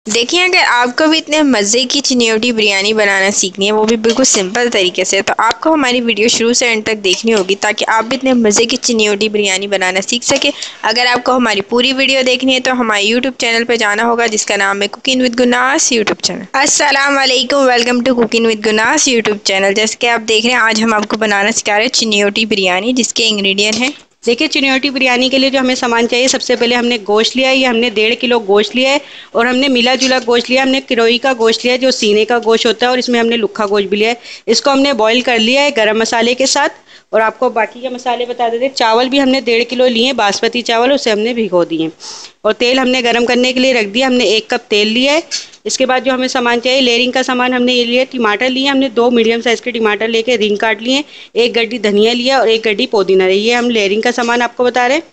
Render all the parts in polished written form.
देखिए, अगर आपको भी इतने मज़े की चिन्योटी बिरयानी बनाना सीखनी है, वो भी बिल्कुल सिंपल तरीके से, तो आपको हमारी वीडियो शुरू से एंड तक देखनी होगी ताकि आप भी इतने मज़े की चिन्योटी बिरयानी बनाना सीख सके। अगर आपको हमारी पूरी वीडियो देखनी है तो हमारे यूट्यूब चैनल पर जाना होगा, जिसका नाम है cooking with Gunas YouTube channel. अस्सलाम वालेकुम, welcome to cooking with Gunas YouTube channel. जैसे कि आप देख रहे हैं, आज हम आपको बनाना सिखा रहे हैं चिन्योटी बिरयानी, जिसके इंग्रेडिएंट हैं। देखिए, चिन्योटी बिरयानी के लिए जो हमें सामान चाहिए, सबसे पहले हमने गोश्त लिया है। ये हमने 1.5 किलो गोश्त लिया है और हमने मिला जुला गोश्त लिया। हमने किरोई का गोश्त लिया है, जो सीने का गोश्त होता है, और इसमें हमने लुखा गोश्त भी लिया है। इसको हमने बॉईल कर लिया है गरम मसाले के साथ। और आपको बाकी के मसाले बता देते हैं। चावल भी हमने 1.5 किलो लिए, बासमती चावल, उसे हमने भिगो दिए। और तेल हमने गरम करने के लिए रख दिया। हमने 1 कप तेल लिया है। इसके बाद जो हमें सामान चाहिए, लेयरिंग का सामान हमने ये लिया। टमाटर लिए हमने 2 मीडियम साइज़ के टमाटर लेके रिंग काट लिए। 1 गड्डी धनिया लिया और 1 गड्डी पुदीना लिया। ये हम लेयरिंग का सामान आपको बता रहे हैं।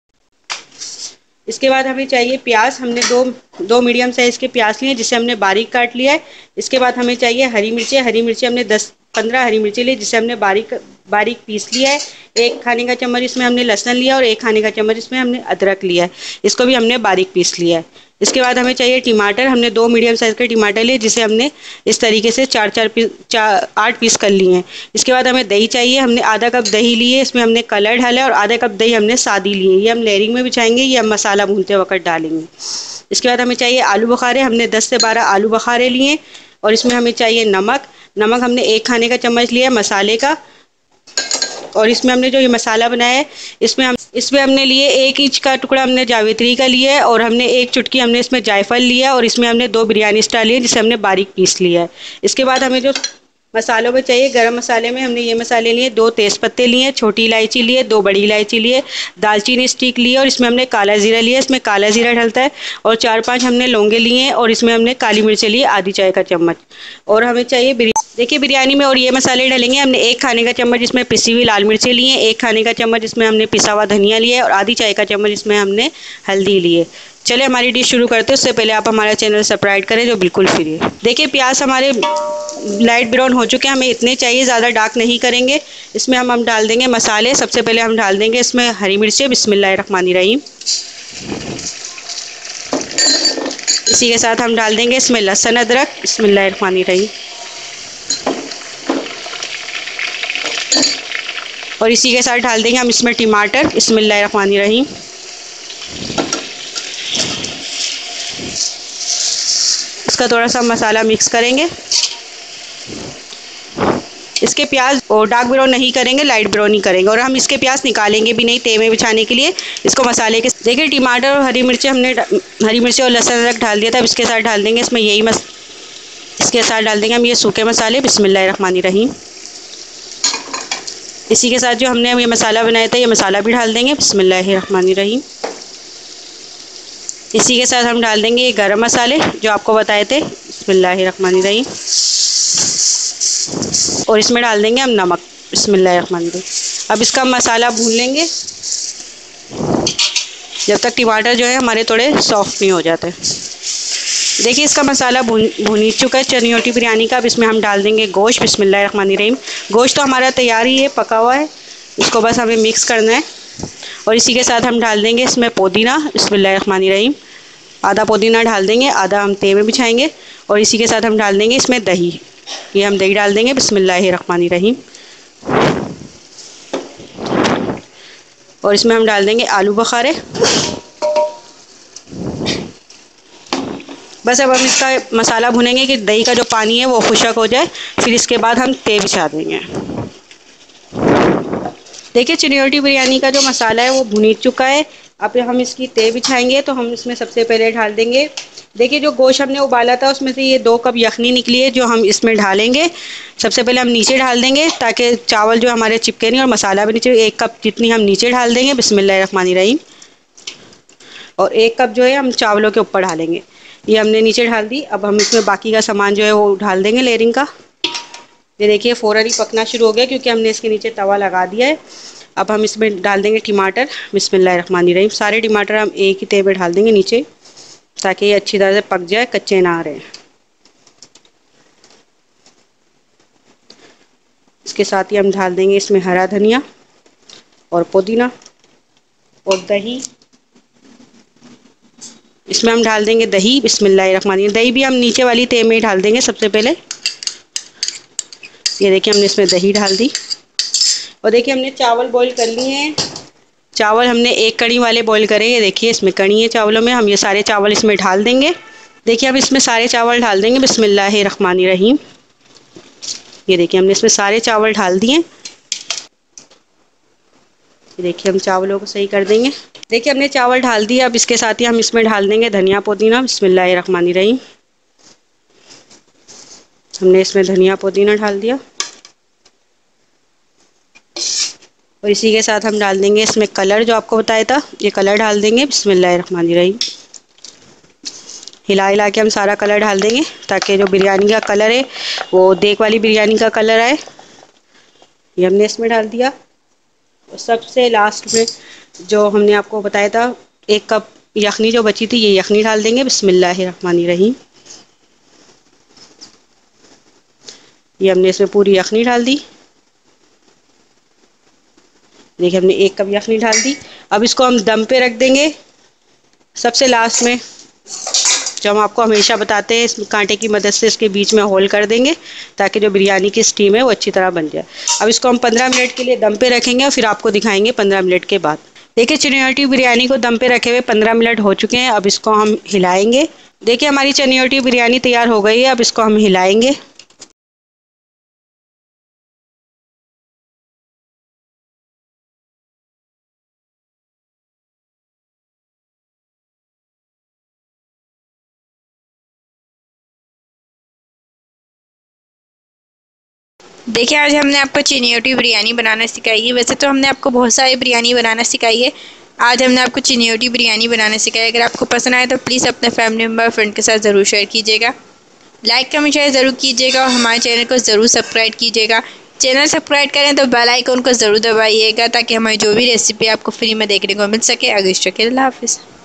इसके बाद हमें चाहिए प्याज। हमने दो मीडियम साइज़ के प्याज लिए, जिसे हमने बारीक काट लिया है। इसके बाद हमें चाहिए हरी मिर्चें। हरी मिर्चें हमने 10-15 हरी मिर्चें ली, जिसे हमने बारीक बारीक पीस लिया है। 1 खाने का चम्मच इसमें हमने लहसुन लिया और 1 खाने का चम्मच इसमें हमने अदरक लिया है। इसको भी हमने बारीक पीस लिया है। इसके बाद हमें चाहिए टमाटर। हमने 2 मीडियम साइज़ के टमाटर लिए, जिसे हमने इस तरीके से 8 पीस कर लिए हैं। इसके बाद हमें दही चाहिए। हमने आधा कप दही लिए, इसमें हमने कलर डाला और आधा कप दही हमने सादी ली है। ये हम लेयरिंग में बिछाएंगे, ये हम मसाला भूनते वक्त डालेंगे। इसके बाद हमें चाहिए आलू बुखारे। हमने 10 से 12 आलू बुखारे लिए। और इसमें हमें चाहिए नमक। नमक हमने 1 खाने का चम्मच लिया मसाले का। और इसमें हमने जो ये मसाला बनाया है, इसमें हमने लिए 1 इंच का टुकड़ा हमने जावित्री का लिया है। और हमने 1 चुटकी हमने इसमें जायफल लिया। और इसमें हमने 2 बिरयानी स्टार लिए, जिसे हमने बारीक पीस लिया है। इसके बाद हमें जो मसालों में चाहिए, गरम मसाले में हमने ये मसाले लिए, 2 तेज़पत्ते लिए, छोटी इलायची लिए, 2 बड़ी इलायची लिए, दालचीनी स्टिक लिए। और इसमें हमने काला ज़ीरा लिया, इसमें काला ज़ीरा डलता है। और 4-5 हमने लौंगे लिए हैं। और इसमें हमने काली मिर्चें लिए, आधी चाय का चम्मच। और हमें चाहिए देखिए, बिरयानी में और ये मसाले डलेंगे। हमने 1 खाने का चम्मच इसमें पिसी हुई लाल मिर्चें लिए, 1 खाने का चम्मच इसमें हमने पिसा हुआ धनिया लिया है और आधी चाय का चम्मच इसमें हमने हल्दी ली है। चलिए हमारी डिश शुरू करते हैं। उससे पहले आप हमारा चैनल सब्सक्राइब करें, जो बिल्कुल फ्री है। देखिए, प्याज हमारे लाइट ब्राउन हो चुके हैं। हमें इतने चाहिए, ज़्यादा डार्क नहीं करेंगे। इसमें हम डाल देंगे मसाले। सबसे पहले हम डाल देंगे इसमें हरी मिर्चें। बिस्मिल्लाहिर्रहमानिर्रहीम। इसी के साथ हम डाल देंगे इसमें लहसुन अदरक। बिस्मिल्लाहिर्रहमानिर्रहीम। और इसी के साथ डाल देंगे हम इसमें टमाटर। बिस्मिल्लाहिर्रहमानिर्रहीम। इसका थोड़ा सा मसाला मिक्स करेंगे। इसके प्याज और डार्क ब्राउन नहीं करेंगे, लाइट ब्राउन ही करेंगे। और हम इसके प्याज निकालेंगे भी नहीं तेल में बिछाने के लिए। इसको मसाले के देखिए, टमाटर और हरी मिर्ची हमने हरी मिर्ची और लहसुन अदरक डाल दिया था। अब इसके साथ डाल देंगे इसमें इसके साथ डाल देंगे हम ये सूखे मसाले। बिस्मिल्लाहिर्रहमानिर्रहीम। इसी के साथ जो हमने ये मसाला बनाया था, ये मसाला भी डाल देंगे। बिस्मिल्लाहिर्रहमानिर्रहीम। इसी के साथ हम डाल देंगे ये गरम मसाले जो आपको बताए थे। बिस्मिल्लाहिर्रहमानिर्रहीम। और इसमें डाल देंगे हम नमक। बिस्मिल्लाहिर्रहमानिर्रहीम। अब इसका मसाला भून लेंगे जब तक टमाटर जो है हमारे थोड़े सॉफ्ट नहीं हो जाते। देखिए, इसका मसाला भून ही चुका है चिन्योटी बिरयानी का। अब इसमें हम डाल देंगे गोश्त। बिस्मिल्लाहिर्रहमानिर्रहीम। गोश्त तो हमारा तैयार ही है, पका हुआ है। इसको बस हमें मिक्स करना है। और इसी के साथ हम डाल देंगे इसमें पुदीना। बिस्मिल्लाहिर्रहमानिर्रहीम। आधा पुदीना डाल देंगे, आधा हम तेल में बिछाएंगे। और इसी के साथ हम डाल देंगे इसमें दही। ये हम दही डाल देंगे। बिस्मिल्लाहिर्रहमानिर्रहीम। और इसमें हम डाल देंगे आलू बुखारे। बस अब हम इसका मसाला भुनेंगे कि दही का जो पानी है वो खुशक हो जाए। फिर इसके बाद हम तेल बिछा देंगे। देखिए, चिन्योटी बिरयानी का जो मसाला है वो भुन चुका है। अब हम इसकी तेल बिछाएंगे, तो हम इसमें सबसे पहले डाल देंगे। देखिए, जो गोश्त हमने उबाला था उसमें से ये 2 कप यखनी निकली है, जो हम इसमें डालेंगे। सबसे पहले हम नीचे डाल देंगे ताकि चावल जो हमारे चिपके नहीं और मसाला भी नीचे। 1 कप जितनी हम नीचे डाल देंगे। बिस्मिल्लाहिर्रहमानिर्रहीम। और 1 कप जो है हम चावलों के ऊपर डालेंगे। ये हमने नीचे डाल दी। अब हम इसमें बाकी का सामान जो है वो डाल देंगे लेयरिंग का। ये देखिए, फ़ौरन ही पकना शुरू हो गया क्योंकि हमने इसके नीचे तवा लगा दिया है। अब हम इसमें डाल देंगे टमाटर। बिस्मिल्लाहिर्रहमानिर्रहीम। सारे टमाटर हम एक ही तेल में डाल देंगे नीचे, ताकि ये अच्छी तरह से पक जाए, कच्चे ना रहे। इसके साथ ही हम डाल देंगे इसमें हरा धनिया और पुदीना और दही। इसमें हम डाल देंगे दही, बिस्मिल्लाहिर्रहमानिर्रहीम। दही भी हम नीचे वाली तय में ही डाल देंगे सबसे पहले। ये देखिए हमने इसमें दही डाल दी। और देखिए हमने चावल बॉईल कर लिए हैं। चावल हमने एक कड़ी वाले बॉईल करे। ये देखिए इसमें कड़ी है चावलों में। हम ये सारे चावल इसमें ढाल देंगे। देखिए अब इसमें सारे चावल डाल देंगे बिस्मिल्लाहिर्रहमानिर्रहीम। ये देखिए हमने इसमें सारे चावल डाल दिए। ये देखिए हम चावलों को सही कर देंगे। देखिए हमने चावल डाल दिए। अब इसके साथ ही हम इसमें डाल देंगे धनिया पुदीना बिस्मिल्लाहिर्रहमानिर्रहीम। हमने इसमें धनिया पुदीना डाल दिया। और इसी के साथ हम डाल देंगे इसमें कलर, जो आपको बताया था, ये कलर डाल देंगे बिस्मिल्लाहिर्रहमानिर्रहीम। हिला हिला के हम सारा कलर डाल देंगे ताकि जो बिरयानी का कलर है वो देग वाली बिरयानी का कलर आए। ये हमने इसमें डाल दिया। और सबसे लास्ट में जो हमने आपको बताया था 1 कप यखनी जो बची थी, ये यखनी डाल देंगे बिस्मिल्लाहिर्रहमानिर्रहीम। ये हमने इसमें पूरी यखनी डाल दी। देखिए हमने 1 कप यखनी डाल दी। अब इसको हम दम पे रख देंगे। सबसे लास्ट में जो हम आपको हमेशा बताते हैं, इस कांटे की मदद से इसके बीच में होल कर देंगे ताकि जो बिरयानी की स्टीम है वो अच्छी तरह बन जाए। अब इसको हम 15 मिनट के लिए दम पे रखेंगे और फिर आपको दिखाएंगे 15 मिनट के बाद। देखिए चिनियोटी बिरयानी को दम पे रखे हुए 15 मिनट हो चुके हैं। अब इसको हम हिलाएंगे। देखिए हमारी चिनियोटी बिरयानी तैयार हो गई है। अब इसको हम हिलाएंगे। देखिए आज हमने आपको चिनियोटी बिरयानी बनाना सिखाई है। वैसे तो हमने आपको बहुत सारी बिरयानी बनाना सिखाई है, आज हमने आपको चिनियोटी बिरयानी बनाना सिखाई। अगर आपको पसंद आए तो प्लीज़ अपने फैमिली मेम्बर फ्रेंड के साथ ज़रूर शेयर कीजिएगा। लाइक कमेंट शेयर ज़रूर कीजिएगा और हमारे चैनल को ज़रूर सब्सक्राइब कीजिएगा। चैनल सब्सक्राइब करें तो बेल आइकन को ज़रूर दबाइएगा ताकि हमारी जो भी रेसिपी आपको फ्री में देखने को मिल सके। अगली अल्लाह हाफिज़।